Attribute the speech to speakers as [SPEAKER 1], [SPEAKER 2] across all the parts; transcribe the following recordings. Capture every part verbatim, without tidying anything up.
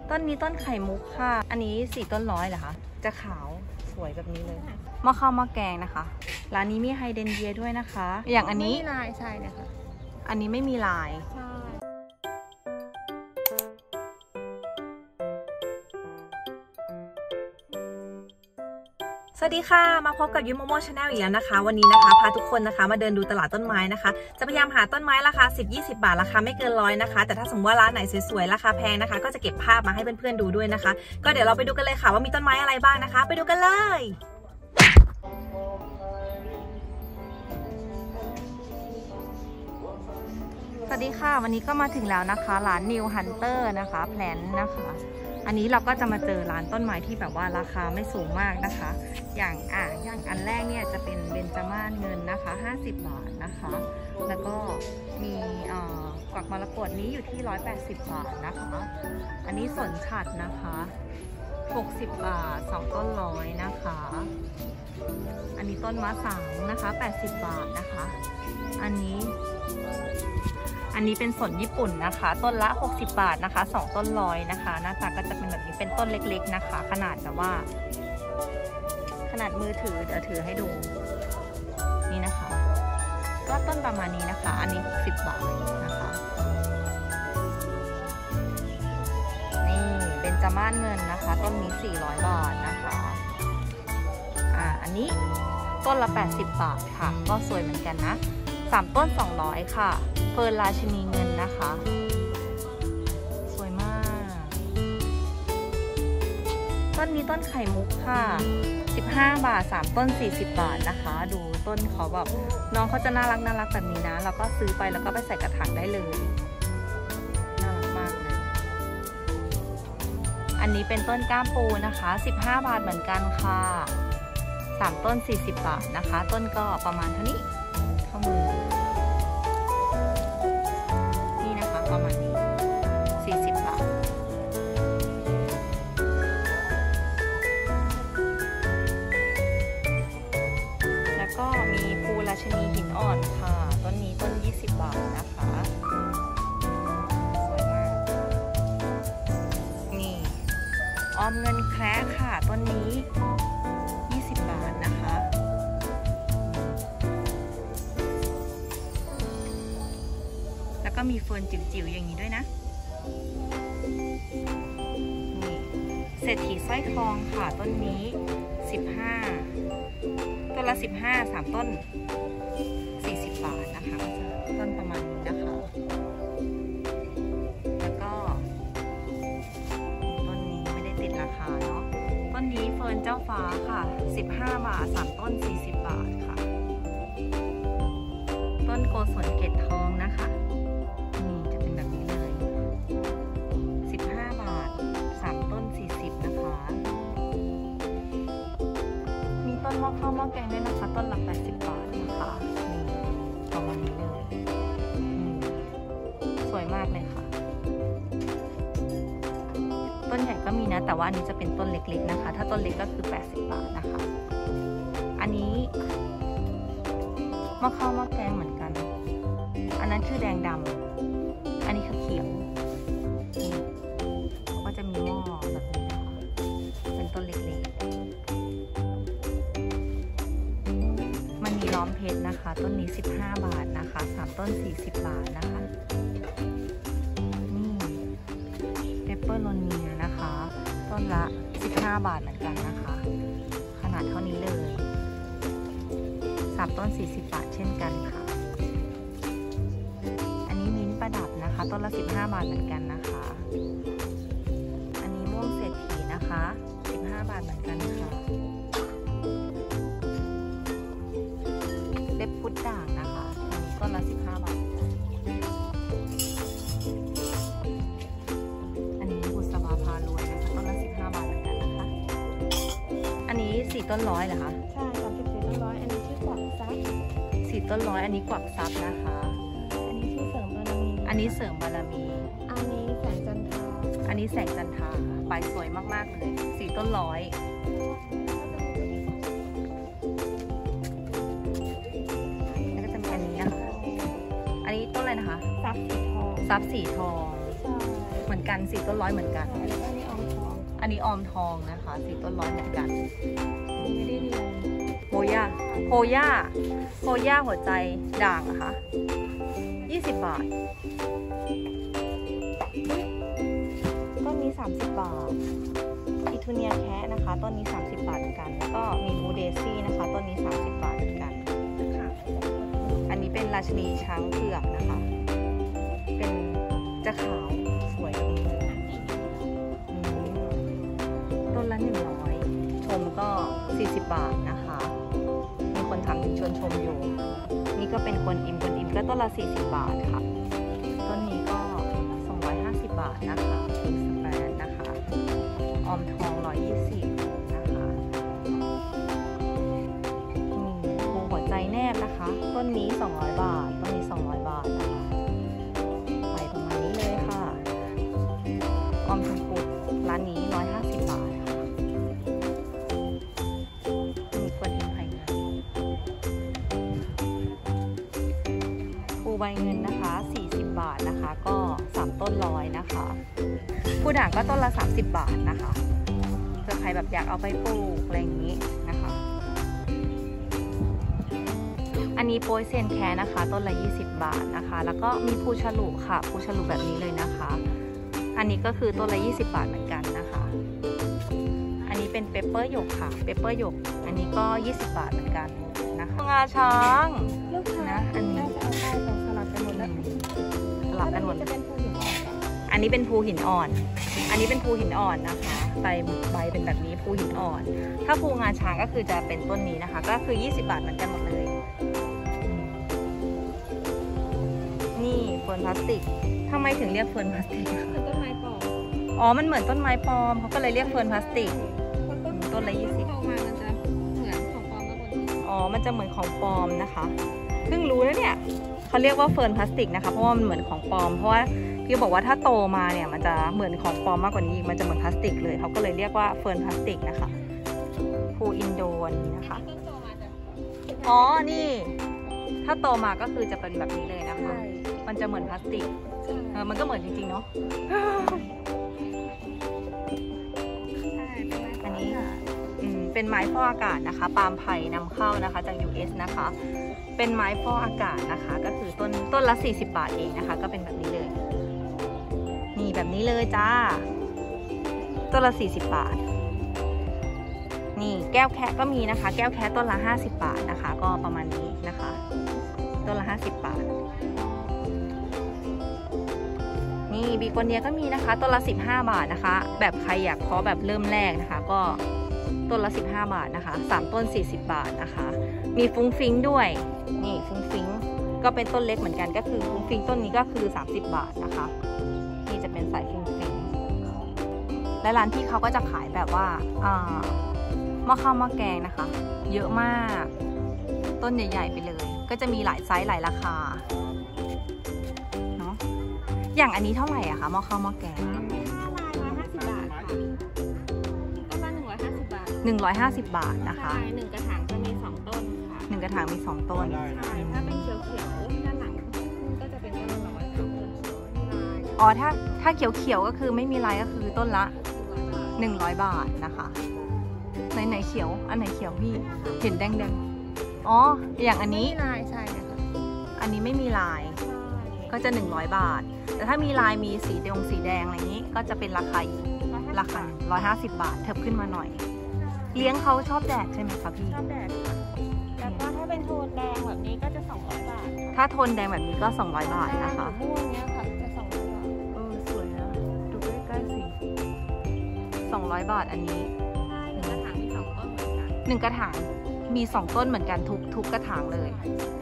[SPEAKER 1] ต้นนี้ต้นไข่มุกค่ะอันนี้สี่ต้นร้อยเหรอคะจะขาวสวยแบบนี้เลยหม้อข้าวหม้อแกงนะคะร้านนี้มีไฮเดรนเยียด้วยนะคะอย่างอันนี้
[SPEAKER 2] ลายใช่เลยค่ะ
[SPEAKER 1] อันนี้ไม่มีลายสวัสดีค่ะมาพบกับยูโมโมชาแนลอีกแล้วนะคะวันนี้นะคะพาทุกคนนะคะมาเดินดูตลาดต้นไม้นะคะจะพยายามหาต้นไม้ราคา สิบ ยี่สิบบาทราคาไม่เกินร้อยนะคะแต่ถ้าสมมติว่าร้านไหนสวยๆราคาแพงนะคะก็จะเก็บภาพมาให้เพื่อนๆดูด้วยนะคะก็เดี๋ยวเราไปดูกันเลยค่ะว่ามีต้นไม้อะไรบ้างนะคะไปดูกันเลยสวัสดีค่ะวันนี้ก็มาถึงแล้วนะคะร้าน New Hunter นะคะแพลนนะคะอันนี้เราก็จะมาเจอร้านต้นไม้ที่แบบว่าราคาไม่สูงมากนะคะอย่างอ่ะอย่างอันแรกเนี่ยจะเป็นเบญจมาศเงินนะคะห้าสิบบาทนะคะแล้วก็มีเอ่อกวักมรกตนี้อยู่ที่หนึ่งร้อยแปดสิบบาทนะคะอันนี้สนฉัตรนะคะหกสิบบาทสองต้นร้อยนะคะอันนี้ต้นมะสังนะคะแปดสิบบาทนะคะอันนี้อันนี้เป็นสนญี่ปุ่นนะคะต้นละหกสิบบาทนะคะสองต้นร้อยนะคะหน้าตาก็จะเป็นแบบนี้เป็นต้นเล็กๆนะคะขนาดแบบว่าขนาดมือถือเดี๋ยวถือให้ดูนี่นะคะก็ต้นประมาณนี้นะคะอันนี้หกสิบบาทนะคะนี่เบญจมาศเงินนะคะต้นนี้สี่ร้อยบาทนะคะอ่าอันนี้ต้นละแปดสิบบาทค่ะก็สวยเหมือนกันนะสามต้นสองร้อยค่ะเฟิร์นราชินีเงินนะคะสวยมากต้นนี้ต้นไข่มุกค่ะสิบห้าบาทสามต้นสี่สิบบาทนะคะดูต้นเขาแบบน้องเขาจะน่ารักน่ารักแบบนี้นะแล้วก็ซื้อไปแล้วก็ไปใส่กระถางได้เลยน่ารักมากเลยอันนี้เป็นต้นก้ามปูนะคะสิบห้าบาทเหมือนกันค่ะสามต้นสี่สิบบาทนะคะต้นก็ประมาณเท่านี้เท่ามือนี่นะคะประมาณนี้สี่สิบบาทแล้วก็มีภูราชนีหินอ่อนค่ะต้นนี้ต้นยี่สิบบาทนะคะสวยมากนี่ออมเงินแคระค่ะต้นนี้ยี่สิบบาทนะคะแล้วก็มีเฟิร์นจิ๋วๆอย่างนี้ด้วยนะนี่เศรษฐีสร้อยทองค่ะต้นนี้สิบห้าต้นละสิบห้าสามต้นสี่สิบบาทนะคะต้นประมาณนี้นะคะแล้วก็ต้นนี้ไม่ได้ติดราคาเนาะต้นนี้เฟิร์นเจ้าฟ้าค่ะสิบห้าบาทสามต้นสี่สิบบาทค่ะต้นโกศลเกตทองนะคะนี่จะเป็นแบบนี้เลยสิบห้าบาทสามต้นสี่สิบนะคะมีต้นหม้อข้าวหม้อแกงด้วยนะคะต้นละแปดสิบบาทนะคะนี่ประมาณนี้เลยสวยมากเลยค่ะต้นใหญ่ก็มีนะแต่ว่าอันนี้จะเป็นต้นเล็กๆนะคะถ้าต้นเล็กก็คือแปดสิบบาทนะคะอันนี้หม้อข้าวหม้อแกงเหมือนกันอันนั้นคือแดงดำอันนี้คือเขียวนี่เขาก็จะมีหม้อแบบนี้นะคะเป็นต้นเล็กๆมันมีล้อมเพชรนะคะต้นนี้สิบห้าบาทนะคะสามต้นสี่สิบบาทนะคะนี่เปปเปอร์โรเนียนะคะต้นละสิบห้าบาทเหมือนกันนะคะขนาดเท่านี้เลยสามต้นสี่สิบบาทเช่นกันค่ะอันนี้มิ้นประดับนะคะต้นละสิบห้าบาทเหมือนกันนะคะอันนี้ม่วงเศรษฐีนะคะสิบห้าบาทเหมือนกันค่ะเล็บพุดด่างนะคะต้นละสิบห้าบาทอันนี้บุษบาพารวยนะคะต้นละสิบห้าบาทเหมือนกันนะคะอันนี้สี่ต้นร้อยเหรอคะ
[SPEAKER 2] ใช่สามสิบสี่ต้นร้อยอันนี้ชื่อกวักซับ
[SPEAKER 1] สี่ต้นร้อยอันนี้กวักซับนะคะ
[SPEAKER 2] อันนี้ชื่อเสริมบารมี
[SPEAKER 1] อันนี้เสริมบารมี
[SPEAKER 2] อันนี้แสงจันทรา
[SPEAKER 1] อันนี้แสงจันทราใบสวยมากๆเลยสี่ต้นร้อยแล้วก็จะมีอันนี้นะคะอันนี้ต้นอะไรนะคะ
[SPEAKER 2] ซับสีทอง
[SPEAKER 1] ซับสีทองเหมือนอนกันสี่ต้นร้อยเหมือนกัน
[SPEAKER 2] แล้วก็อันนี้ออมทอง
[SPEAKER 1] อันนี้ออมทองนะคะสี่ต้นร้อยเหมือนกัน
[SPEAKER 2] ไม่ได้เรียง
[SPEAKER 1] โฮย่าโฮย่าโฮย่าหัวใจด่างอะคะยี่สิบบาทต้นนี้สามสิบบาทอิทูเนียแคะนะคะต้นนี้สามสิบบาทเหมือนกันแล้วก็มีมูเดซี่นะคะต้นนี้สามสิบบาทเหมือนกันค่ะอันนี้เป็นราชินีช้างเผือกนะคะเป็นจะขาวสวยตรงนี้เลยอืมต้นละหนึ่งร้อยชมก็สี่สิบบาทนะคะมีคนถามถึงชวนชมอยู่นี่ก็เป็นกวนอิมกวนอิมก็ต้นละสี่สิบบาทค่ะต้นนี้ก็สองร้อยห้าสิบบาทนะคะพิงสแปนนะคะออมทองร้อยยี่สิบนะคะนี่ภูหัวใจแนบนะคะต้นนี้สองร้อยบาทต้นนี้สองร้อยบาทนะคะไปประมาณนี้เลยค่ะออมชมพูร้านนี้ร้อยห้าสิบบาทค่ะมีกวนอิมไผ่เงินภูใบเงินนะคะสี่สิบบาทนะคะก็สามต้นร้อยนะคะผู้ด่างก็ต้นละสามสิบบาทนะคะเผื่อใครแบบอยากเอาไปปลูกอะไรอย่างนี้นะคะอันนี้โปยเซียนแคนะคะต้นละยี่สิบบาทนะคะแล้วก็มีภูฉลุค่ะภูฉลุแบบนี้เลยนะคะอันนี้ก็คือต้นละยี่สิบบาทเหมือนกันนะคะอันนี้เป็นเปเปอร์หยกค่ะเปเปอร์หยกอันนี้ก็ยี่สิบบาทเหมือนกันนะคะงาช้าง
[SPEAKER 2] ลูกค้า
[SPEAKER 1] นะอันนี้
[SPEAKER 2] น่าจะเอาได้แต่สลับกันหมดแล้ว
[SPEAKER 1] สลับกันหมด
[SPEAKER 2] จะเป็นภูหินอ่อน
[SPEAKER 1] อันนี้เป็นภูหินอ่อน อันนี้เป็นภูหินอ่อนนะคะใบใบเป็นแบบนี้ภูหินอ่อน ถ้าภูงาช้างก็คือจะเป็นต้นนี้นะคะ ก็คือยี่สิบบาทเหมือนกันหมดเลย นี่เฟิร์นพลาสติกทำไมถึงเรียกเฟิร์นพลาสติก
[SPEAKER 2] เหมือนต้นไม้ปลอม
[SPEAKER 1] อ๋อ มันเหมือนต้นไม้ปลอมเขาก็เลยเรียกเฟิร์นพลาสติก ต้นละยี่สิบ
[SPEAKER 2] โตมามันจะเหมือนของปลอมมากกว่านี้
[SPEAKER 1] อ๋อ มันจะเหมือนของปลอมนะคะเพิ่งรู้นะเนี่ยเขาเรียกว่าเฟิร์นพลาสติกนะคะ เพราะว่ามันเหมือนของปลอม เพราะว่าพี่บอกว่าถ้าโตมาเนี่ยมันจะเหมือนของปลอมมากกว่านี้อีกมันจะเหมือนพลาสติกเลยเขาก็เลยเรียกว่าเฟิร์นพลาสติกนะคะภูอินโดนนะคะ
[SPEAKER 2] ต้นโตมาจะ
[SPEAKER 1] อ๋อ นี่ ถ้าโตมาก็คือจะเป็นแบบนี้เลยนะคะ มันจะเหมือนพลาสติก เออ มันก็เหมือนจริงๆเนาะ อันนี้อืมเป็นไม้ฟอกอากาศนะคะ ปาล์มไผ่นำเข้านะคะจาก ยู เอส นะคะ เป็นไม้ฟอกอากาศนะคะ ก็คือต้นต้นละสี่สิบบาทเองนะคะ ก็เป็นแบบนี้เลย นี่แบบนี้เลยจ้า ต้นละสี่สิบบาท นี่แก้วแคะก็มีนะคะ แก้วแคะต้นละห้าสิบบาทนะคะ ก็ประมาณนี้นะคะ ต้นละห้าสิบบาท นี่บีโกเนียก็มีนะคะต้นละสิบห้าบาทนะคะแบบใครอยากเพาะแบบเริ่มแรกนะคะก็ต้นละสิบห้าบาทนะคะสามต้นสี่สิบบาทนะคะมีฟุ้งฟิ้งด้วยนี่ฟุ้งฟิ้งก็เป็นต้นเล็กเหมือนกันก็คือฟุ้งฟิ้งต้นนี้ก็คือสามสิบบาทนะคะนี่จะเป็นสายฟุ้งฟิ้งและร้านที่เขาก็จะขายแบบว่าอ่าหม้อข้าวหม้อแกงนะคะเยอะมากต้นใหญ่ๆไปเลยก็จะมีหลายไซส์หลายราคาอย่างอันนี้เท่าไหร่อะคะหม้อข้าวหม้อแกง
[SPEAKER 2] ถ้าลายร้อยห้าสิบบาทค่ะต้นละหนึ่งร้อยห้าสิบบาท
[SPEAKER 1] หนึ่งร้อยห้าสิบบาทนะคะ
[SPEAKER 2] ใช่หนึ่งกระถางจะมีสองต้นค่ะ
[SPEAKER 1] หนึ่งกระถางมีสองต้น
[SPEAKER 2] ใช่ถ้าเป็นเขียวเขียวๆด้านหลังก็จะเป็นต้นละร้อยค่ะต้นเขียวลาย
[SPEAKER 1] อ๋อถ้าถ้าเขียวๆก็คือไม่มีลายก็คือต้นละ
[SPEAKER 2] หนึ่งร้อยบาท
[SPEAKER 1] หนึ่งร้อยบาทนะคะไหนไหนเขียวอันไหนเขียวพี่เห็นแดงๆอ๋ออย่างอันนี้
[SPEAKER 2] ไม่มีลายใช่ค่ะ
[SPEAKER 1] อันนี้ไม่มีลายก็จะหนึ่งร้อยบาทแต่ถ้ามีลายมีสีแดงสีแดงอะไรอย่างนี้ก็จะเป็นราคาอีกราคาหนึ่งร้อยห้าสิบบาทเทิบขึ้นมาหน่อย เลี้ยงเขาชอบแดดใช่ไหมคะพี่
[SPEAKER 2] ชอบแดดค่ะแล้วก็ถ้าเป็นโทนแดงแบบนี้ก็จะสองร้อยบาท
[SPEAKER 1] ถ้าโทนแดงแบบนี้ก็สองร้อยบาทนะคะ
[SPEAKER 2] แดงหรือม่วงเนี้ยค่ะจะสองร้อยบาท
[SPEAKER 1] เออสวยนะดูใกล้ๆสิสองร้อยบาทอันนี้
[SPEAKER 2] ใช่หนึ่งกระถางมีสองต้นเหมือนกัน
[SPEAKER 1] หนึ่งกระถางมีสองต้นเหมือนกันทุกทุกกระถางเลย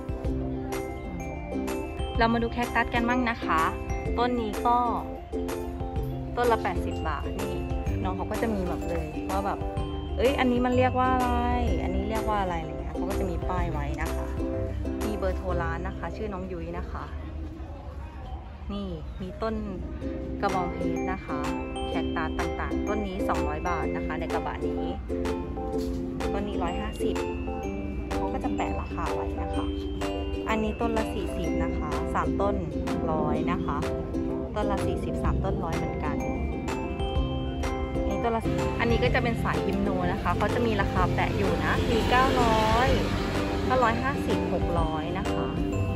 [SPEAKER 1] เรามาดูแคคตัสกันบ้างนะคะ ต้นนี้ก็ต้นละแปดสิบบาทนี่น้องเขาก็จะมีแบบเลยว่าแบบเอ้ยอันนี้มันเรียกว่าอะไรอันนี้เรียกว่าอะไรอะไรเงี้ยเขาก็จะมีป้ายไว้นะคะมีเบอร์โทรร้านนะคะชื่อน้องยุ้ยนะคะนี่มีต้นกระบองเพชรนะคะแคคตัสต่างๆต้นนี้สองร้อยบาทนะคะในกระบะนี้ต้นนี้หนึ่งร้อยห้าสิบเขาก็จะแปะราคาไว้นะคะอันนี้ต้นละสี่สิบนะคะสามต้นร้อยนะคะต้นละสี่สิบ สามต้นร้อยเหมือนกันอันนี้ต้นละอันนี้ก็จะเป็นสายยิมโนนะคะเขาจะมีราคาแปะอยู่นะมีเก้าร้อยเก้าร้อยห้าสิบ หกร้อยนะคะ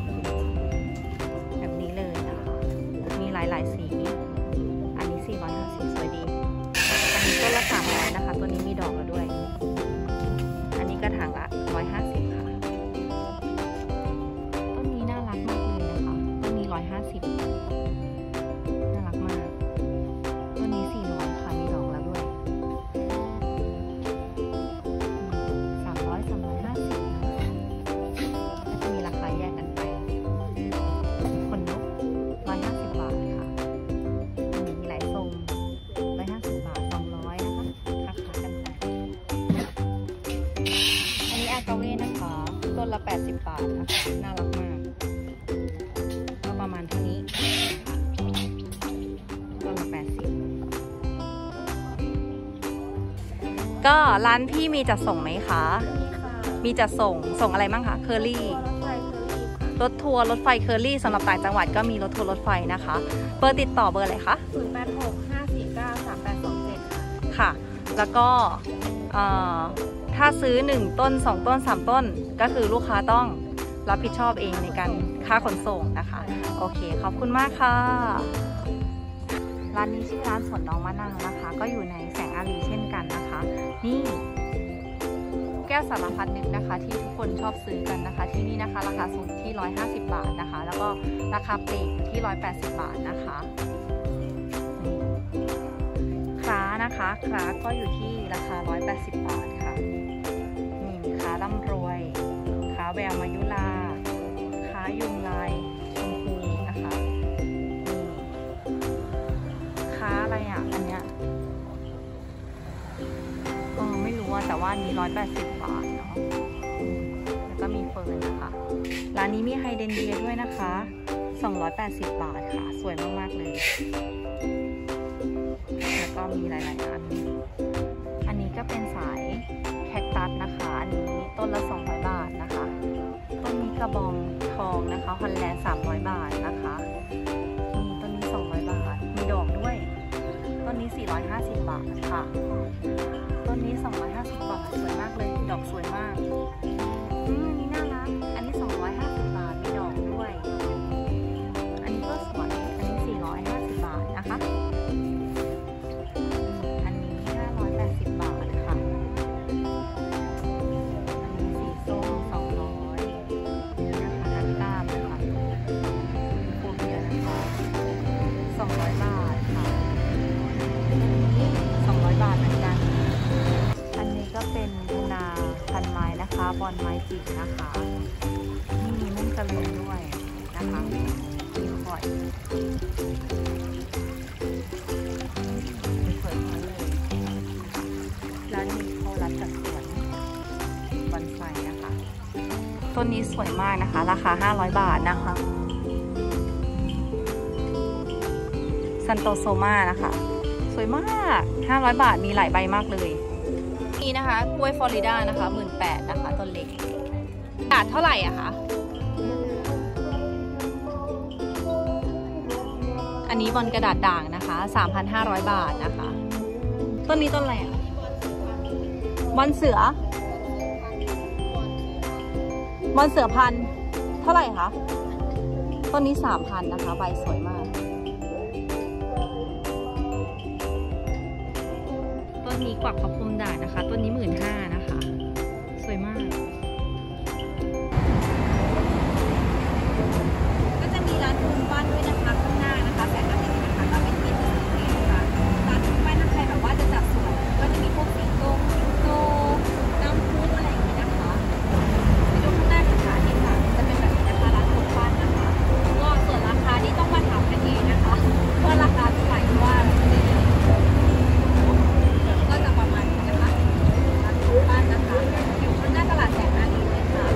[SPEAKER 1] แบบนี้เลยนะคะมีหลายๆสีอันนี้สี่ร้อยห้าสิบสวยดีอันนี้ต้นละสามร้อยนะคะตัวนี้มีดอกแล้วด้วยอันนี้กระถางละหนึ่งร้อยห้าสิบค่ะต้นนี้น่ารักมากเลยนะคะต้นนี้หนึ่งร้อยห้าสิบน่ารักมากต้นนี้สี่ร้อยค่ะมีดอกแล้วด้วยสามร้อย สามร้อยห้าสิบนะคะก็จะมีราคาแยกกันไปขนนกหนึ่งร้อยห้าสิบบาทค่ะมีหลายทรงหนึ่งร้อยห้าสิบบาท สองร้อยนะคะค่าขายกันไปอันนี้อากาเว่นะคะต้นละแปดสิบบาทนะคะน่ารักมากก็ประมาณเท่านี้ต้นละแปดสิบก็ร้านพี่มีจัดส่งไหมคะ
[SPEAKER 2] มีค่ะ
[SPEAKER 1] มีจัดส่งส่งอะไรบ้างคะเคอรี่
[SPEAKER 2] รถไฟเคอรี่ค่ะ
[SPEAKER 1] รถทัวร์รถไฟเคอรี่สำหรับต่างจังหวัดก็มีรถทัวร์รถไฟนะคะเบอร์ติดต่อเบอร์อะไรคะ
[SPEAKER 2] ศูนย์แปดหก ห้าสี่เก้า สามแปดสองเจ็ดค่ะ
[SPEAKER 1] ค่ะแล้วก็เอ่อถ้าซื้อหนึ่งต้นสองต้นสามต้นก็คือลูกค้าต้องรับผิดชอบเองในการค่าขนส่งนะคะโอเคขอบคุณมากค่ะร้านนี้ชื่อร้านสวนน้องมะนาวนะคะก็อยู่ในแสงอารีเช่นกันนะคะนี่แก้วสารพัดนึกนะคะที่ทุกคนชอบซื้อกันนะคะที่นี่นะคะราคาสูงที่หนึ่งร้อยห้าสิบบาทนะคะแล้วก็ราคาปลีกอยู่ที่หนึ่งร้อยแปดสิบบาทนะคะคล้านะคะคล้าก็อยู่ที่ราคาหนึ่งร้อยแปดสิบบาทค่ะนี่คล้าร่ำรวยคล้าแววมายุลาคล้ายุงลายชมพูนะคะนี่คล้าอะไรอ่ะอันเนี้ยเออไม่รู้ว่าแต่ว่าอันนี้หนึ่งร้อยแปดสิบบาทเนาะแล้วก็มีเฟิร์นนะคะร้านนี้มีไฮเดรนเดียด้วยนะคะสองร้อยแปดสิบบาทค่ะสวยมากๆเลยแล้วก็มีหลายๆอันอันนี้ก็เป็นสายแคคตัสนะคะอันนี้ต้นละสองร้อยบาทนะคะต้นนี้กระบองทองนะคะฮอลแลนด์สามร้อยบาทนะคะนี่ต้นนี้สองร้อยบาทมีดอกด้วยต้นนี้สี่ร้อยห้าสิบบาทค่ะต้นนี้สองร้อยห้าสิบบาทสวยมากเลยดอกสวยมากอืมอันนี้น่ารักอันนี้สองร้อยห้าสิบบาทมีดอกด้วยอันนี้ก็สวยอันนี้สี่ร้อยห้าสิบบาทนะคะอันนี้ห้าร้อยแปดสิบบาทค่ะอันนี้สีส้มสองร้อยนี่นะคะทับตามนะคะโคเบียนะคะสองร้อยบาทค่ะสองร้อยบาทเหมือนกันอันนี้ก็เป็นธนาพันไม้นะคะบอนไม้จิกนะคะนี่มีมุ่งกระลุนด้วยนะคะมีข่อยสวยๆเลยร้านนี้เขารับจัดสวนบอนไซนะคะต้นนี้สวยมากนะคะราคาห้าร้อยบาทนะคะซันโตโซมานะคะสวยมากห้าร้อยบาทมีหลายใบมากเลยนี่นะคะกล้วยฟลอริดานะคะหมื่นแปดนะคะต้นเล็กบาทเท่าไหร่อะคะอันนี้บอลกระดาษด่างนะคะ สามพันห้าร้อย บาทนะคะต้นนี้ต้นอะไรอะบอลเสือบอลเสือพันเท่าไหร่คะต้นนี้ สามพัน นะคะใบสวยมากต้นนี้กวักพระพรหมด่างนะคะต้นนี้หมื่นห้านะคะสวยมากก็จะมีร้านปูนปั้นด้วยนะคะข้างหน้านะคะแสงอาทิตย์นะคะก็เป็นที่ที่สวยนะคะร้านปูนปั้นถ้าใครแบบว่าจะจัดสวนก็จะมีพวกสิงโตสิงโตน้ำพุอะไรอย่างนี้นะคะไปดูข้างหน้าค่ะนี่ค่ะจะเป็นแบบนี้นะคะร้านปูนปั้นนะคะก็ส่วนราคานี่ต้องมาถามกันเองนะคะว่าราคาเท่าไหร่ว่าก็จะประมาณนี้นะคะร้านปูนปั้นนะคะอยู่ข้างหน้าตลาดแสงอาทิตย์เลยค่ะ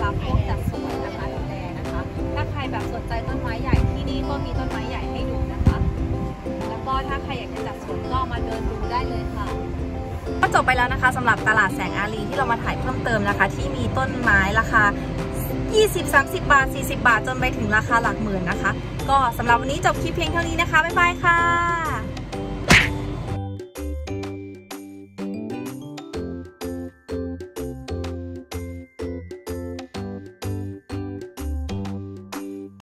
[SPEAKER 1] รับพวกจัดสวนนะคะดูแลนะคะ ถ้าใครแบบสนใจต้นไม้ใหญ่ที่นี่ก็มีต้นไม้ใหญ่ให้ดูนะคะ แล้วก็ถ้าใครอยากจะจัดสวนก็มาเดินดูได้เลยค่ะก็จบไปแล้วนะคะสำหรับตลาดแสงอารีที่เรามาถ่ายเพิ่มเติมนะคะ ที่มีต้นไม้ราคายี่สิบ สามสิบบาท สี่สิบบาทจนไปถึงราคาหลักหมื่นนะคะก็สำหรับวันนี้จบคลิปเพียงเท่านี้นะคะบ๊ายบายค่ะ